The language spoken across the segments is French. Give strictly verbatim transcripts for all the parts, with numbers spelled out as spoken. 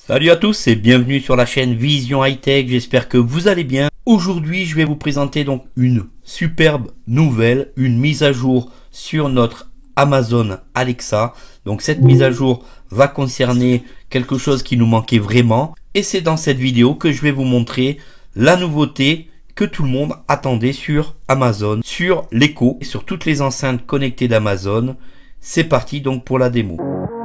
Salut à tous et bienvenue sur la chaîne Vision High Tech, j'espère que vous allez bien. Aujourd'hui je vais vous présenter donc une superbe nouvelle, une mise à jour sur notre Amazon Alexa. Donc cette mise à jour va concerner quelque chose qui nous manquait vraiment. Et c'est dans cette vidéo que je vais vous montrer la nouveauté que tout le monde attendait sur Amazon, sur l'Echo et sur toutes les enceintes connectées d'Amazon. C'est parti donc pour la démo.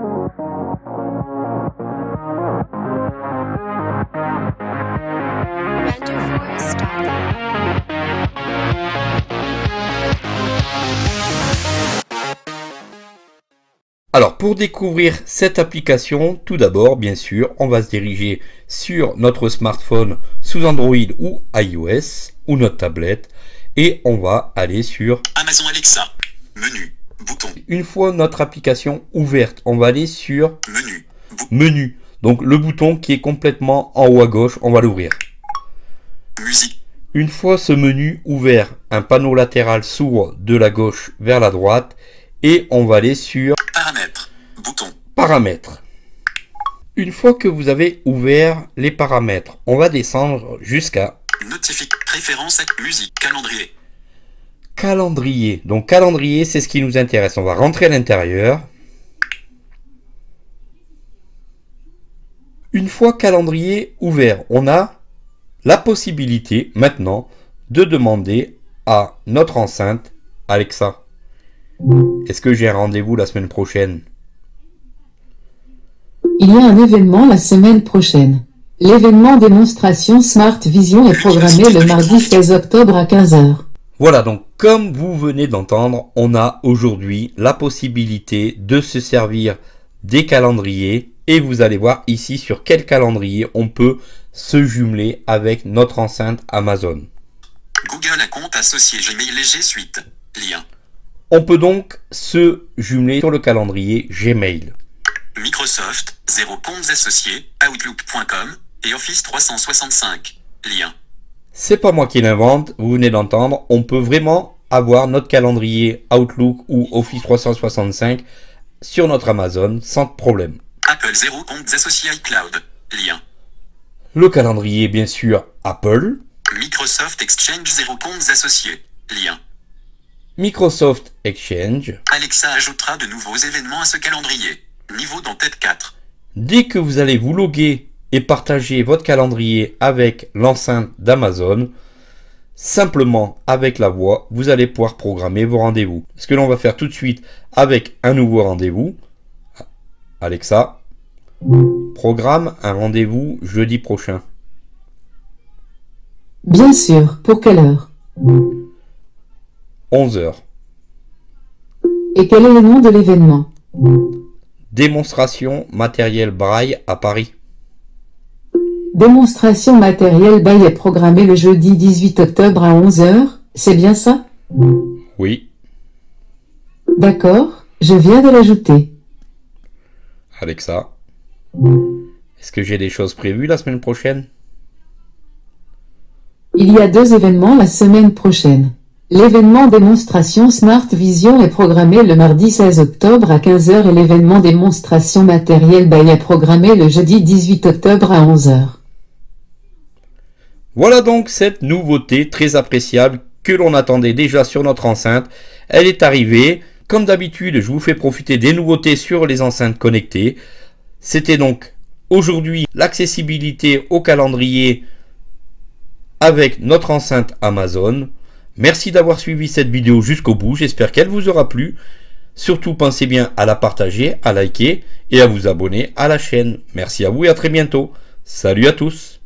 Alors pour découvrir cette application, tout d'abord bien sûr on va se diriger sur notre smartphone sous Android ou iOS ou notre tablette et on va aller sur Amazon Alexa, menu, bouton. Une fois notre application ouverte, on va aller sur Menu, menu. Donc le bouton qui est complètement en haut à gauche, on va l'ouvrir. Musique. Une fois ce menu ouvert, un panneau latéral s'ouvre de la gauche vers la droite et on va aller sur Paramètres, bouton. Paramètres. Une fois que vous avez ouvert les paramètres, on va descendre jusqu'à Notifique, préférence à musique, calendrier. Calendrier. Donc calendrier, c'est ce qui nous intéresse. On va rentrer à l'intérieur. Une fois calendrier ouvert, on a la possibilité maintenant de demander à notre enceinte Alexa, est-ce que j'ai un rendez-vous la semaine prochaine? Il y a un événement la semaine prochaine. L'événement démonstration Smart Vision est programmé le mardi seize octobre à quinze heures. Voilà, donc comme vous venez d'entendre, on a aujourd'hui la possibilité de se servir des calendriers et vous allez voir ici sur quel calendrier on peut se jumeler avec notre enceinte Amazon. Google à compte associé Gmail et G Suite. Lien. On peut donc se jumeler sur le calendrier Gmail. Microsoft, zéro comptes associés, outlook point com et Office trois cent soixante-cinq. Lien. C'est pas moi qui l'invente, vous venez d'entendre, on peut vraiment avoir notre calendrier Outlook ou Office trois cent soixante-cinq sur notre Amazon sans problème. Apple zéro comptes associés iCloud. Lien. Le calendrier bien sûr Apple. Microsoft Exchange zéro comptes associés. Lien. Microsoft Exchange. Alexa ajoutera de nouveaux événements à ce calendrier. Niveau d'entête quatre. Dès que vous allez vous loguer et partager votre calendrier avec l'enceinte d'Amazon, simplement avec la voix, vous allez pouvoir programmer vos rendez-vous. Ce que l'on va faire tout de suite avec un nouveau rendez-vous. Alexa, programme un rendez-vous jeudi prochain. Bien sûr, pour quelle heure? onze heures. Et quel est le nom de l'événement? Démonstration matériel braille à Paris. Démonstration matériel braille est programmée le jeudi dix-huit octobre à onze heures, c'est bien ça? Oui. D'accord, je viens de l'ajouter. Alexa, est-ce que j'ai des choses prévues la semaine prochaine? Il y a deux événements la semaine prochaine. L'événement démonstration Smart Vision est programmé le mardi seize octobre à quinze heures et l'événement démonstration matériel braille est programmé le jeudi dix-huit octobre à onze heures. Voilà donc cette nouveauté très appréciable que l'on attendait déjà sur notre enceinte. Elle est arrivée. Comme d'habitude, je vous fais profiter des nouveautés sur les enceintes connectées. C'était donc aujourd'hui l'accessibilité au calendrier avec notre enceinte Amazon. Merci d'avoir suivi cette vidéo jusqu'au bout. J'espère qu'elle vous aura plu. Surtout, pensez bien à la partager, à liker et à vous abonner à la chaîne. Merci à vous et à très bientôt. Salut à tous.